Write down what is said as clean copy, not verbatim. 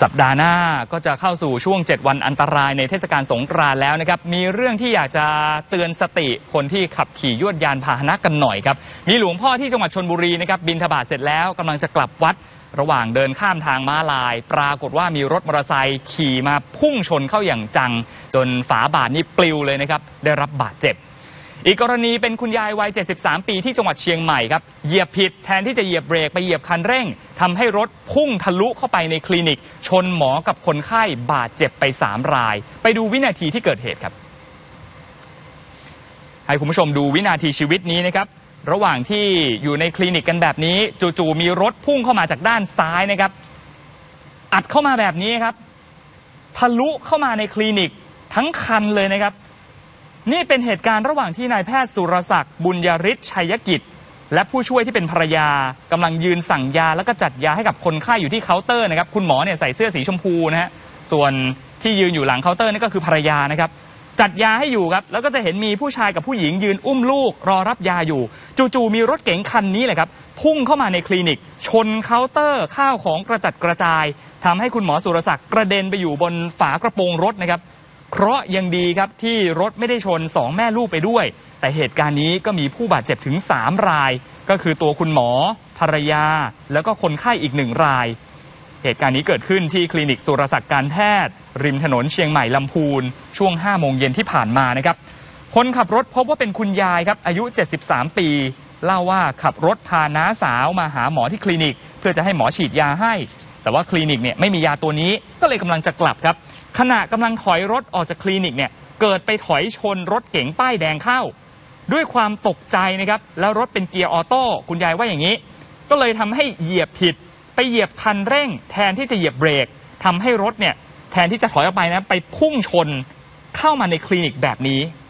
สัปดาห์หน้าก็จะเข้าสู่ช่วง7วันอันตรายในเทศกาลสงกรานต์แล้วนะครับมีเรื่องที่อยากจะเตือนสติคนที่ขับขี่ยวดยานพาหนะกันหน่อยครับมีหลวงพ่อที่จังหวัดชลบุรีนะครับบิณฑบาตเสร็จแล้วกำลังจะกลับวัดระหว่างเดินข้ามทางม้าลายปรากฏว่ามีรถมอเตอร์ไซค์ขี่มาพุ่งชนเข้าอย่างจังจนฝาบาทนี่ปลิวเลยนะครับได้รับบาดเจ็บอีกกรณีเป็นคุณยายวัย73ปีที่จังหวัดเชียงใหม่ครับเหยียบผิดแทนที่จะเหยียบเบรกไปเหยียบคันเร่งทำให้รถพุ่งทะลุเข้าไปในคลินิกชนหมอกับคนไข้บาดเจ็บไป3รายไปดูวินาทีที่เกิดเหตุครับให้คุณผู้ชมดูวินาทีชีวิตนี้นะครับระหว่างที่อยู่ในคลินิกกันแบบนี้จู่ๆมีรถพุ่งเข้ามาจากด้านซ้ายนะครับอัดเข้ามาแบบนี้ครับทะลุเข้ามาในคลินิกทั้งคันเลยนะครับนี่เป็นเหตุการณ์ระหว่างที่นายแพทย์สุรศักดิ์บุญยฤทธิ์ชัยกิจและผู้ช่วยที่เป็นภรรยากำลังยืนสั่งยาแล้วก็จัดยาให้กับคนไข้อยู่ที่เคาน์เตอร์นะครับคุณหมอเนี่ยใส่เสื้อสีชมพูนะฮะส่วนที่ยืนอยู่หลังเคาน์เตอร์นี่ก็คือภรรยานะครับจัดยาให้อยู่ครับแล้วก็จะเห็นมีผู้ชายกับผู้หญิงยืนอุ้มลูกรอรับยาอยู่จู่ๆมีรถเก๋งคันนี้แหละครับพุ่งเข้ามาในคลินิกชนเคาน์เตอร์ข้าวของกระจัดกระจายทำให้คุณหมอสุรศักดิ์กระเด็นไปอยู่บนฝากระโปรงรถนะครับเคราะห์ยังดีครับที่รถไม่ได้ชน2แม่ลูกไปด้วยแต่เหตุการณ์นี้ก็มีผู้บาดเจ็บถึง3รายก็คือตัวคุณหมอภรรยาแล้วก็คนไข้อีก1รายเหตุการณ์นี้เกิดขึ้นที่คลินิกสุรศักดิ์การแพทย์ริมถนนเชียงใหม่ลำพูนช่วง5 โมงเย็นที่ผ่านมานะครับคนขับรถพบว่าเป็นคุณยายครับอายุ73ปีเล่าว่าขับรถพาน้าสาวมาหาหมอที่คลินิกเพื่อจะให้หมอฉีดยาให้แต่ว่าคลินิกเนี่ยไม่มียาตัวนี้ก็เลยกำลังจะกลับครับขณะกำลังถอยรถออกจากคลินิกเนี่ยเกิดไปถอยชนรถเก๋งป้ายแดงเข้าด้วยความตกใจนะครับแล้วรถเป็นเกียร์ออโต้คุณยายว่าอย่างนี้ก็เลยทำให้เหยียบผิดไปเหยียบคันเร่งแทนที่จะเหยียบเบรกทำให้รถเนี่ยแทนที่จะถอยออกไปนะไปพุ่งชนเข้ามาในคลินิกแบบนี้